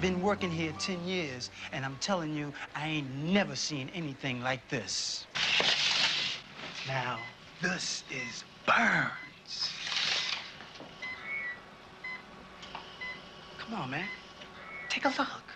been working here 10 years, and I'm telling you, I ain't never seen anything like this. Now, this is Burns. Come on, man. Take a look.